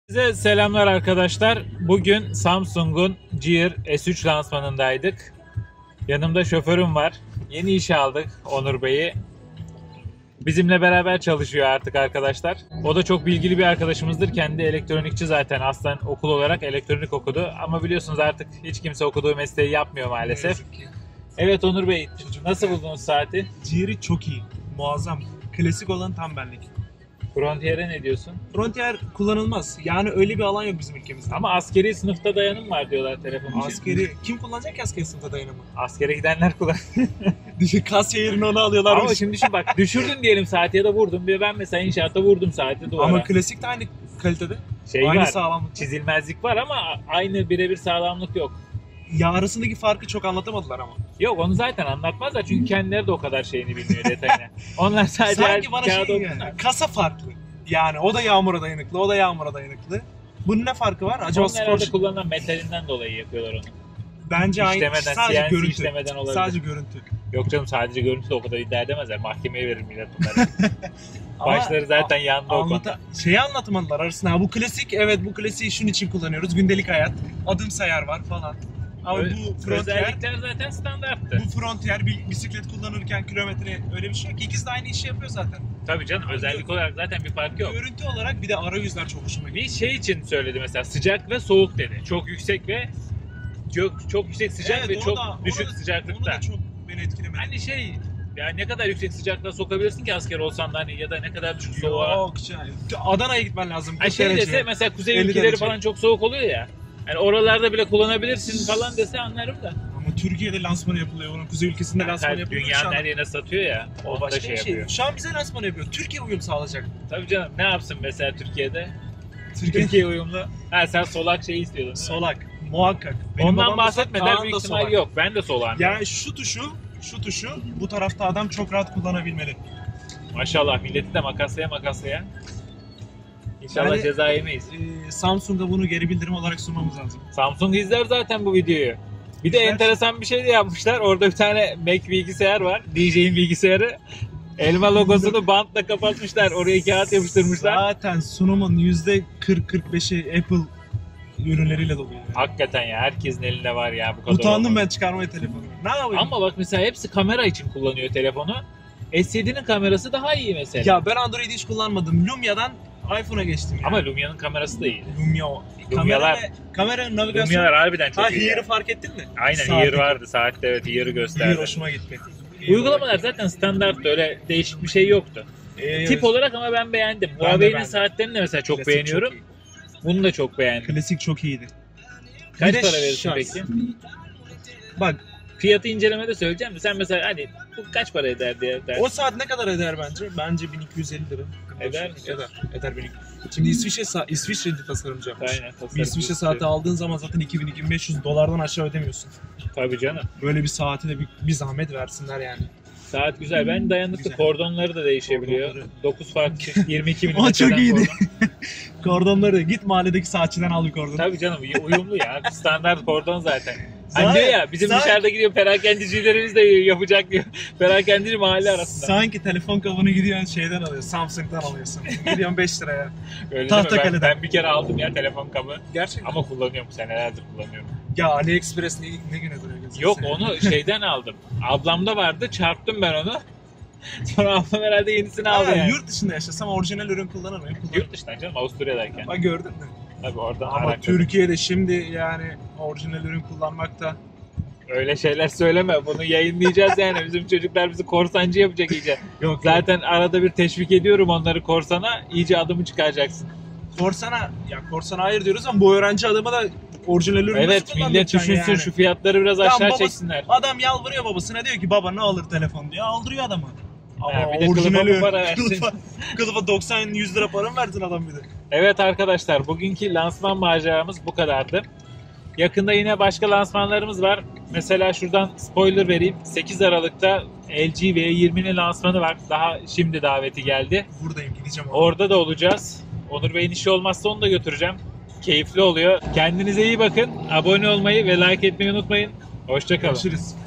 Size selamlar arkadaşlar. Bugün Samsung'un Gear S3 lansmanındaydık. Yanımda şoförüm var. Yeni işe aldık Onur Bey'i. Bizimle beraber çalışıyor artık arkadaşlar. O da çok bilgili bir arkadaşımızdır. Kendi elektronikçi zaten. Aslen okul olarak elektronik okudu. Ama biliyorsunuz artık hiç kimse okuduğu mesleği yapmıyor maalesef. Evet Onur Bey, nasıl buldunuz saati? Gear'i çok iyi. Muazzam. Klasik olan tam benlik. Frontier'e ne diyorsun? Frontier kullanılmaz. Yani öyle bir alan yok bizim ülkemizde. Ama askeri sınıfta dayanım var diyorlar telefon için. Askeri... Kim kullanacak ki askeri sınıfta dayanımı? Askere gidenler kullanıyor. Düşün Kasya yerine onu alıyorlar. Ama şimdi düşün bak, düşürdün diyelim saati ya da vurdun. Ben mesela inşaatta vurdum saati duvara. Ama klasik de aynı kalitede. Aynı var. Sağlamlık. Çizilmezlik var ama aynı birebir sağlamlık yok. Ya arasındaki farkı çok anlatamadılar ama. Yok, onu zaten anlatmazlar çünkü kendileri de o kadar şeyini bilmiyor, detayını. Onlar sadece Sanki bana kağıda şey okunlar. yani, kasa farklı. Yani o da yağmura dayanıklı, o da yağmura dayanıklı. Bunun ne farkı var? Acaba Onun herhalde spor... kullanılan metalinden dolayı yapıyorlar onu. Bence aynı. İşlemeden, Sadece CNC görüntü. işlemeden olabilir. Sadece görüntü. Yok canım, sadece görüntü de o kadar iddia edemezler. Mahkemeye verir millet bunları. Başları zaten yandı o konuda. Şeyi anlatmadılar arasında. Ha, bu klasik, evet bu klasiği şunun için kullanıyoruz. Gündelik hayat. Adım sayar var falan. Ama bu Frontier, özellikler zaten standarttı. bu Frontier bisiklet kullanırken kilometre öyle bir şey yok. İkisi de aynı işi yapıyor zaten. Tabii canım, özellik olarak zaten bir fark yok. Görüntü olarak bir de arayüzler çok hoşuma gidiyor. Bir şey için söyledi mesela, sıcak ve soğuk dedi. Çok yüksek ve çok yüksek sıcak Evet, ve onu çok da- düşük onu da- sıcaklıkta. Onu da çok beni etkilemedi. Hani şey, yani ne kadar yüksek sıcaklığa sokabilirsin ki asker olsan da, hani ya da ne kadar düşük soğuğa. Yok yani. Adana'ya gitmen lazım. Hani 40 şey derece. dese mesela kuzey 50 ülkeleri derece. falan çok soğuk oluyor ya. Yani oralarda bile kullanabilirsin falan dese anlarım da. Ama Türkiye'de lansmanı yapılıyor. Onun kuzey ülkesinde lansmanı Yani yapılıyor. dünyanın her yerine satıyor ya. O O da başka şey bir şey. yapıyor. Şu an bize lansmanı yapıyor. Türkiye uyum sağlayacak. Tabii canım, ne yapsın mesela Türkiye'de? Türkiye Türkiye uyumlu. Ha, sen solak şeyi istiyordun değil mi? solak. Muhakkak. Benim Ondan babam da bahsetmeden Kaan büyük da ihtimal solak. yok. Ben de solağım. Yani şu tuşu bu tarafta adam çok rahat kullanabilmeli. Maşallah, milleti de makaslaya. İnşallah Yani, ceza yemeyiz. Samsung'a bunu geri bildirim olarak sunmamız lazım. Samsung izler zaten bu videoyu. Bir de İzler. enteresan bir şey de yapmışlar. Orada bir tane Mac bilgisayar var. DJ'in bilgisayarı. Elma logosunu bantla kapatmışlar. Oraya kağıt yapıştırmışlar. Zaten sunumun %40-45'i Apple ürünleriyle dolu. Yani. Hakikaten ya, herkesin elinde var ya bu kadar. Utandım olmadı. ben çıkarmaya telefonu. Ne yapayım? Ama bak mesela hepsi kamera için kullanıyor telefonu. S7'nin kamerası daha iyi mesela. Ya ben Android'i hiç kullanmadım. Lumia'dan iPhone'a geçtim ya. Ama Lumia'nın kamerası da iyi. Lumia o. Lumia'lar- Kamera navigasyon. Lumia'lar harbiden çok Ha, iyi. Hear'ı ya. fark ettin mi? Aynen, Saatteki. Hear vardı saatte, evet Hear'ı Hear gösterdi. hoşuma gitti. Uygulamalar zaten standarttı, öyle değişik bir şey yoktu. Tip olarak ama ben beğendim. Ben de Huawei'nin beğendim. saatlerini de mesela çok Klasik beğeniyorum. çok iyi. Bunu da çok beğendim. Klasik çok iyiydi. Kaç Bir de para verirsin şarj. peki? Bak Fiyatı incelemede söyleyeceğim mi? Sen mesela hani bu kaç para eder diye dersin. o saat ne kadar eder bence? Bence 1250 lira. Eder mi? Eder 1200. Şimdi İsviçre'de tasarımcı yapmış. Aynen, tasarım Bir İsviçre saati aldığın zaman zaten 2000-2500 dolardan aşağı ödemiyorsun. Tabii canım. Böyle bir saati de bir zahmet versinler yani. Saat güzel. Ben dayanıklı, Güzel. kordonları da değişebiliyor. Kordonları. 9 farklı 22 O milimetreden çok iyiydi. kordon. Kordonları git mahalledeki saatçiden al bir kordon. Tabii canım, uyumlu ya. Standart kordon zaten. Zaten- Hani diyor ya, bizim zaten- dışarıda gidiyor perakendicilerimiz de yapacak diyor. Perakendici mahalle arasında. Sanki telefon kabuğunu gidiyorsun şeyden alıyorsun, Samsung'dan alıyorsun. Gidiyorsun 5 liraya. Öyle Tahtakale'den. ben bir kere aldım ya telefon kabı. Gerçekten. Ama kullanıyorum, senelerdir kullanıyorum. Ya AliExpress ne güne duruyor gözünü Yok, seveyim. onu şeyden aldım. Ablamda vardı, çarptım ben onu. Sonra ablam herhalde yenisini aldı Ha, yani. Yurt dışında yaşasam orijinal ürün kullanır mıyım? Yurt dışından canım, Avusturya'dayken. Bak gördün mü? Tabii oradan Ama alakalı. Türkiye'de şimdi yani orijinal ürün kullanmak da Öyle şeyler söyleme, bunu yayınlayacağız yani. Bizim çocuklar bizi korsancı yapacak iyice. yok. Zaten arada bir teşvik ediyorum onları korsana, iyice adımı çıkaracaksın. Korsana hayır diyoruz ama bu öğrenci adamı da orijinal ürün Evet, nasıl millet kullandıracaksın düşünsün, yani? şu fiyatları biraz Tamam, aşağı babası- çeksinler. Adam yalvarıyor babasına diyor ki baba ne alır telefon diyor. Aldırıyor adamı. Ama bir de kılıfa mı para versin? Kılıfa 90-100 lira para mı verdin adam bir de? Evet arkadaşlar, bugünkü lansman maceramız bu kadardı. Yakında yine başka lansmanlarımız var. Mesela şuradan spoiler vereyim. 8 Aralık'ta LG V20'nin lansmanı var. Daha şimdi daveti geldi. Buradayım gideceğim. Orada da olacağız. Onur Bey'in işi olmazsa onu da götüreceğim. Keyifli oluyor. Kendinize iyi bakın. Abone olmayı ve like etmeyi unutmayın. Hoşça kalın. Görüşürüz.